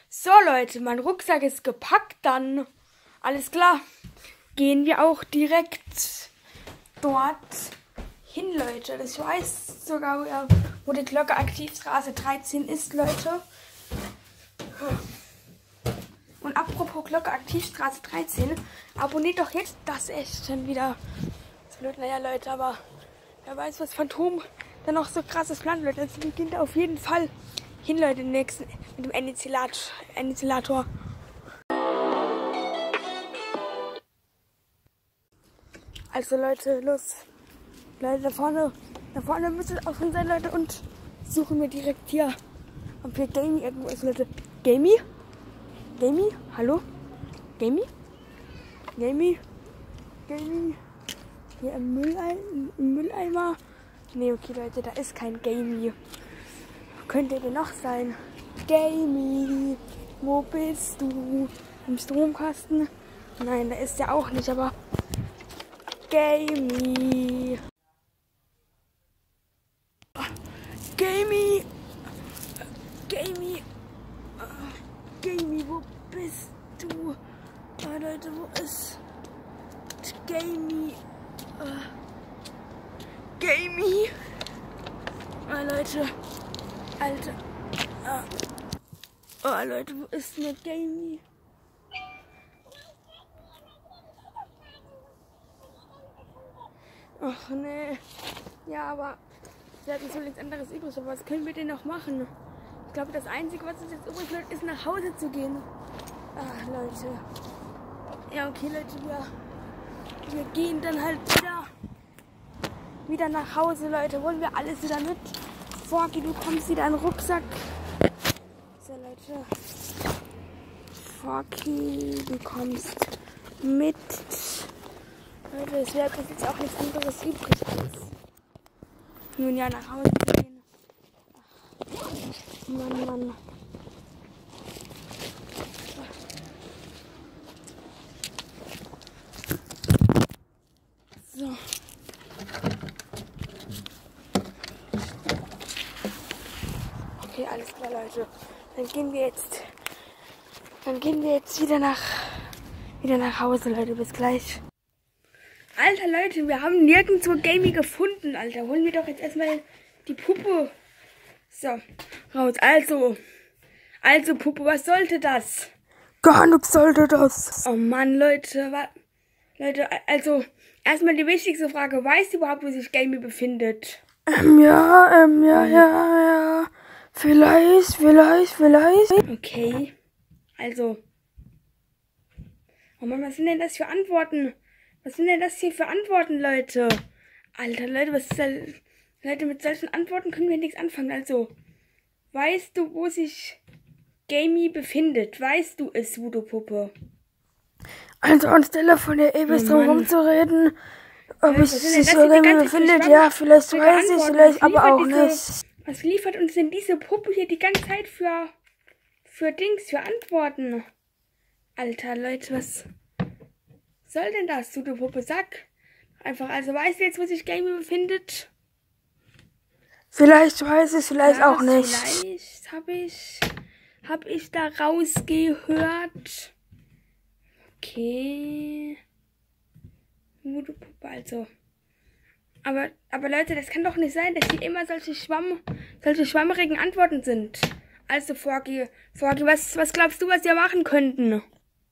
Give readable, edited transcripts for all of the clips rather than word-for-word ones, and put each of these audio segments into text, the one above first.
So Leute, mein Rucksack ist gepackt, dann alles klar. Gehen wir auch direkt dort hin, Leute. Ich weiß sogar, wo die Glocke Aktivstraße 13 ist, Leute. Und apropos Glocke Aktivstraße 13, abonniert doch jetzt das echt schon wieder. Naja, Leute, aber wer weiß, was Phantom dann noch so krasses plant, Leute. Das beginnt auf jeden Fall hin, Leute, den nächsten mit dem Enizilator. Also Leute, los. Leute, da vorne müsste es auch schon sein, Leute. Und suchen wir direkt hier, ob hier Gamey irgendwo ist, Leute. Gamey? Gamey? Hallo? Gamey? Gamey? Gamey? Hier im Mülleimer? Ne, okay, Leute, da ist kein Gamey. Könnte denn noch sein? Gamey, wo bist du? Im Stromkasten? Nein, da ist er auch nicht, aber Gamey. Gamey. Gamey. Gamey, wo bist du? Oh, Leute, wo ist Gamey? Gamey. Oh, Leute. Alter. Oh, Leute, wo ist denn der Gamey? Ach, nee. Ja, aber wir hatten so nichts anderes übrig. Aber was können wir denn noch machen? Ich glaube, das Einzige, was uns jetzt übrig bleibt, ist nach Hause zu gehen. Ach, Leute. Ja, okay, Leute, wir gehen dann halt wieder nach Hause, Leute. Holen wir alles wieder mit. Forky, du kommst wieder in den Rucksack. So, Leute. Forky, du kommst mit. Leute, es wäre jetzt auch nichts anderes übrig als nun ja nach Hause zu gehen. Ach, Mann. So. Okay, alles klar, Leute. Dann gehen wir jetzt wieder nach Hause, Leute. Bis gleich. Alter, Leute, wir haben nirgendwo Gamey gefunden, Alter. Holen wir doch jetzt erstmal die Puppe. So, raus. Also, Puppe, was sollte das? Gar nichts sollte das. Oh Mann, Leute, also, erstmal die wichtigste Frage. Weißt du überhaupt, wo sich Gamey befindet? Ja. Vielleicht. Okay, also. Oh Mann, was sind denn das für Antworten? Was sind denn das hier für Antworten, Leute? Alter, Leute, was ist da? Leute, mit solchen Antworten können wir nichts anfangen. Also, weißt du, wo sich Gamey befindet? Weißt du es, Voodoo-Puppe? Also anstelle von der ewig drum rumzureden, ob Leute, es sich so Gamey befindet, ja, vielleicht weiß ich, vielleicht aber auch nicht. Was liefert uns denn diese Puppe hier die ganze Zeit für Antworten? Alter, Leute, was soll denn das, Voodoo-Puppe? Sag einfach, also weißt du jetzt, wo sich Gamey befindet? Vielleicht weiß ich, vielleicht auch nicht. Vielleicht hab ich da rausgehört. Okay. Voodoo-Puppe, also. Aber Leute, das kann doch nicht sein, dass hier immer solche schwammerigen Antworten sind. Also, Forky, was glaubst du, was wir machen könnten?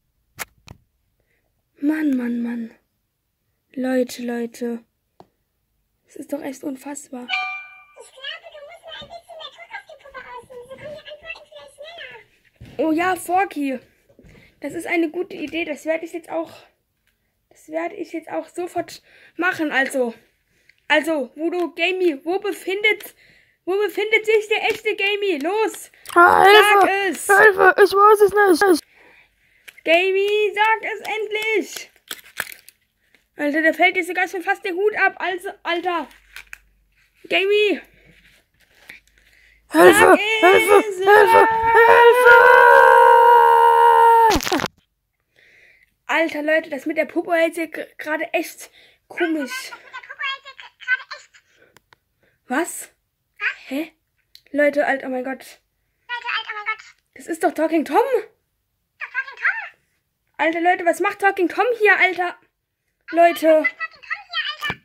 Mann. Leute. Das ist doch echt unfassbar. Ich glaube, du musst mal ein bisschen mehr Druck auf die Puppe ausüben. So kommen die Antworten vielleicht schneller. Oh ja, Forky. Das ist eine gute Idee. Das werde ich jetzt auch sofort machen. Also, Voodoo, Gamey, wo befindet sich der echte Gamey? Los, sag es. Hilfe, ich weiß es nicht. Gamey, sag es endlich. Alter, da fällt dir sogar schon fast der Hut ab. Also, Alter. Gamey. Hilfe. Alter, Leute, das mit der Puppe ist ja gerade echt komisch. Was? Hä? Leute, Alter, oh mein Gott. Das ist doch Talking Tom. Doch, Talking Tom. Alter, Leute, was macht Talking Tom hier, Alter? Leute. Talking Tom hier, Alter.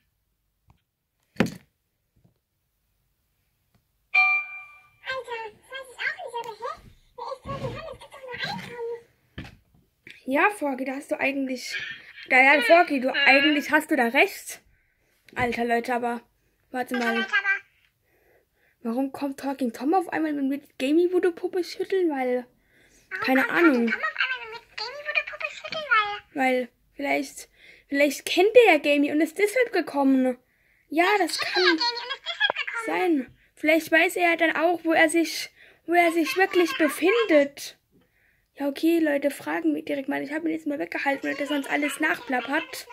Alter, das weiß ich auch nicht, aber hä? Wer ist Talking Tom? Es gibt doch nur einen Tom. Ja, Forky, da hast du eigentlich... Ja, Forky, eigentlich hast du da recht. Alter, Leute, aber... Warte mal. Leute, aber Warum kommt Talking Tom auf einmal mit Gamey Voodoo-Puppe schütteln? Weil... Keine Talking Ahnung. Tom auf einmal mit Gamey Voodoo-Puppe schütteln, Weil vielleicht kennt er ja Gamey und ist deshalb gekommen. Ja, das kann Gamey und ist deshalb gekommen. sein. Vielleicht weiß er ja dann auch, wo er sich wirklich befindet. Ja, okay, Leute, fragen mich direkt mal. Ich habe ihn jetzt mal weggehalten, weil der sonst alles nachplappert.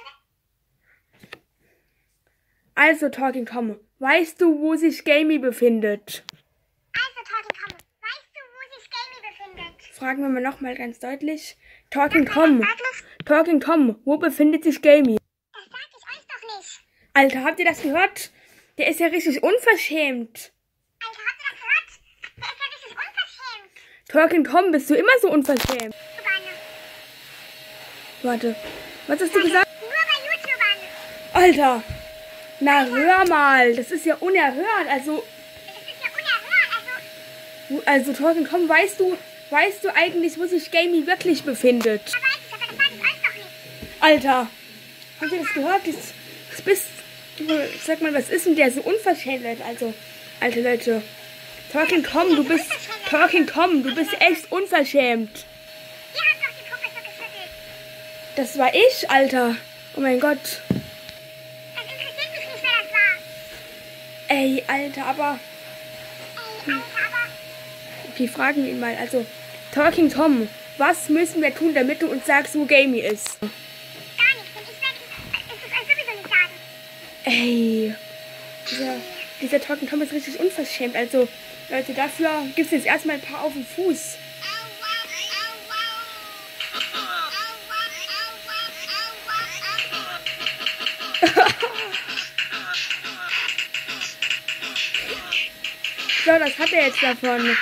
Also, Talking Tom, weißt du, wo sich Gamey befindet? Also, Talking Tom, weißt du, wo sich Gamey befindet? Fragen wir mal nochmal ganz deutlich. Talking Tom, wo befindet sich Gamey? Das sag ich euch doch nicht. Alter, habt ihr das gehört? Der ist ja richtig unverschämt. Alter, habt ihr das gehört? Der ist ja richtig unverschämt. Talking Tom, bist du immer so unverschämt? YouTubern. Warte, was hast du gesagt? Nur bei YouTubern. Alter, na hör mal, das ist ja unerhört. Also Das ist ja unerhört. Also, Talking Tom, weißt du eigentlich, wo sich Gamey wirklich befindet? da weiß ich, aber das sag ich euch doch nicht. Alter, habt ihr das gehört? Das bist, sag mal, was ist denn der so unverschämt? Also, alte Leute, Talking Tom, du bist echt unverschämt. Ihr habt doch die Puppe so geschüttelt. Das war ich, Alter. Oh mein Gott. Das interessiert mich nicht, wer das war. Ey, Alter, aber... Ey, Alter, aber Okay, fragen wir ihn mal. Also, Talking Tom, was müssen wir tun, damit du uns sagst, wo Gamey ist? gar nichts. Und ich werde es euch sowieso nicht sagen. Ey, dieser Talking Tom ist richtig unverschämt. Also, Leute, dafür gibt es jetzt erstmal ein paar auf den Fuß. So, das hat er jetzt davon. So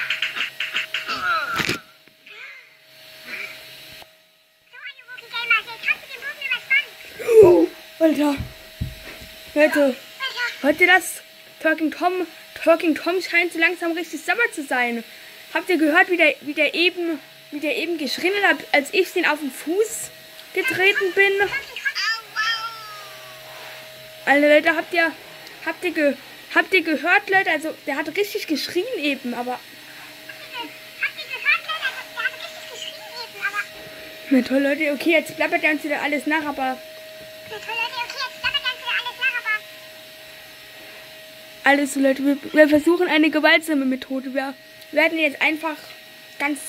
eine Wookie-Gamer hier. Kannst du den Bogen überspannen? Alter. Leute, Alter. hört ihr das? Talking Tom scheint so langsam richtig sauer zu sein. Habt ihr gehört, wie der eben geschrien hat, als ich den auf den Fuß getreten bin? Alter, Leute, habt ihr gehört, Leute? Also, der hat richtig geschrien eben, aber... Habt ihr gehört, Leute? Der hat richtig geschrien eben, aber... Na toll, Leute, okay, jetzt plappert er uns wieder alles nach, aber... Na toll, Leute, okay, jetzt klappert ganz wieder alles nach, aber... Alles so, Leute, wir versuchen eine gewaltsame Methode. Wir werden jetzt einfach ganz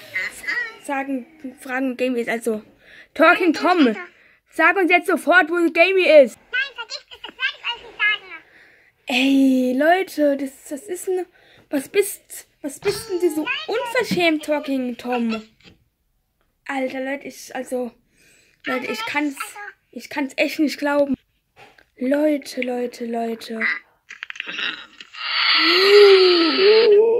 fragen, Gamey ist. Also, Talking Tom, sag uns jetzt sofort, wo Gamey ist. Nein, vergisst es, das werde ich euch nicht sagen. Ey, Leute, das ist ein... Was bist denn du so unverschämt, Talking Tom? Alter, Leute, ich kann's echt nicht glauben. Leute.